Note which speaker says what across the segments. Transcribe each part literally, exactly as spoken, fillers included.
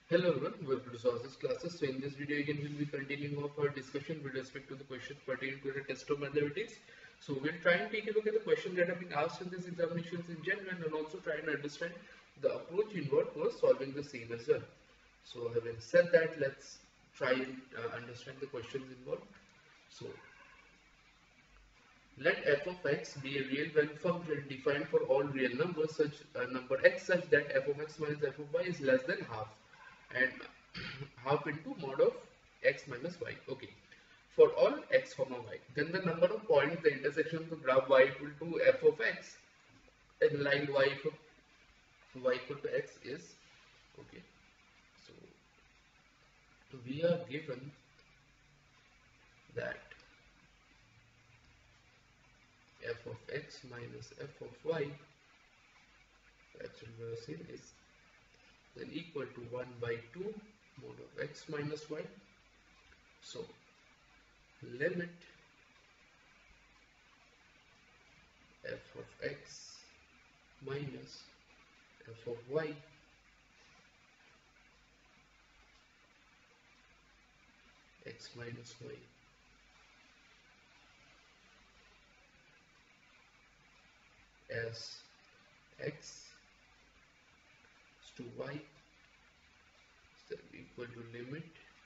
Speaker 1: Hello everyone, welcome to Sources classes. So in this video again we'll be continuing of our discussion with respect to the questions pertaining to the test of mathematics. So we'll try and take a look at the questions that have been asked in these examinations in general and also try and understand the approach involved for solving the same as well. So having said that, let's try and uh, understand the questions involved. So let f of x be a real value function defined for all real numbers such uh, number x such that f of x minus f of y is less than half and half into mod of x minus y. Okay, for all x comma y, then the number of points the intersection of the graph y equal to f of x and line y equal y equal to x is okay. So we are given that f of x minus f of y, actually we are saying is then equal to one by two mod of x minus y. So limit f of x minus f of y x minus y as x to y is equal to limit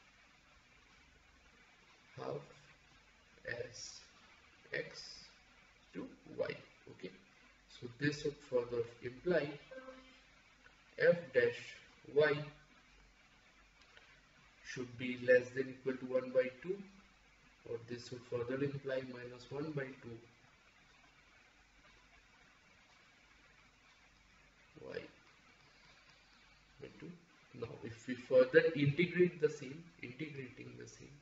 Speaker 1: half as x to y. Okay, so this would further imply f dash y should be less than equal to one by two, or this would further imply minus one by two y by two. Now if we further integrate the same, integrating the same,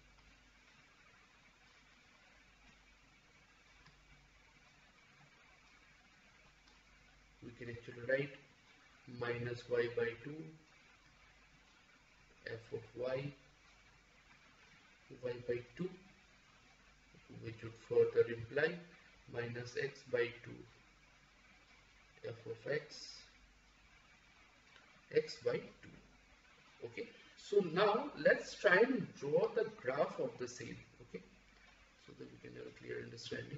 Speaker 1: we can actually write minus y by two f of y y by two, which would further imply minus x by two f of x x by two. Okay, so now let's try and draw the graph of the same, okay, so that we can have a clear understanding.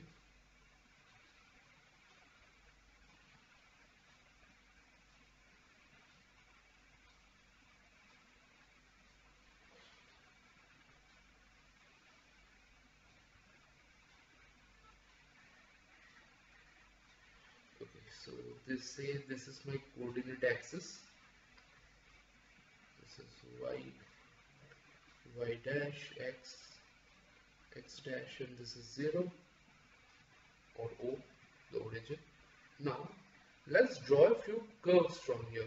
Speaker 1: Okay, so this says this is my coordinate axis. This is y, y dash, x, x dash, and this is zero or O, the origin. Now let's draw a few curves from here.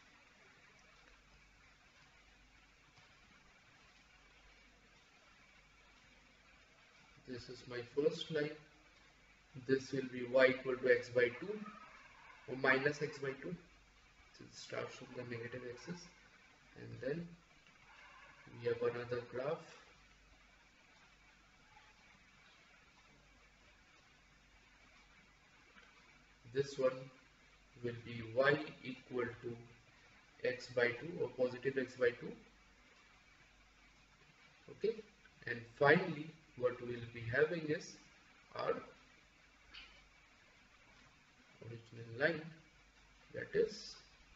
Speaker 1: This is my first line. This will be y equal to x by two or minus x by two. So it starts from the negative axis, and then we have another graph. This one will be y equal to x by two or positive x by two. Okay, and finally what we will be having is our original line, that is,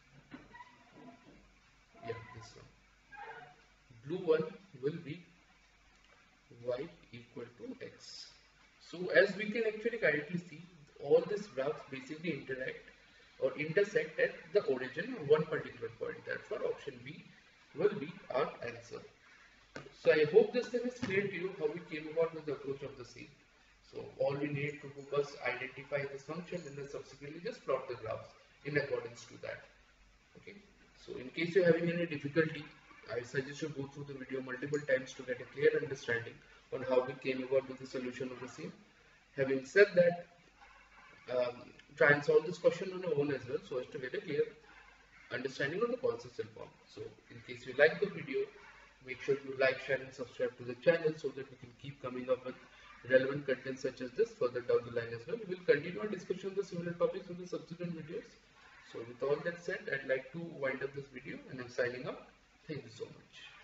Speaker 1: yeah, this one. Blue one will be y equal to x. So as we can actually correctly see, all these graphs basically interact or intersect at the origin of one particular point. Therefore option B will be our answer. So I hope this thing is clear to you how we came about with the approach of the same. So all we need to do was identify this function and then subsequently just plot the graphs in accordance to that. Okay. So in case you're having any difficulty, I suggest you go through the video multiple times to get a clear understanding on how we came about with the solution of the same. Having said that, um, try and solve this question on your own as well, so as to get a clear understanding of the concepts involved. So in case you like the video, make sure you like, share and subscribe to the channel so that we can keep coming up with relevant content such as this further down the line as well. We will continue our discussion of the similar topics in the subsequent videos. So with all that said, I'd like to wind up this video and I'm signing up. Thank you so much.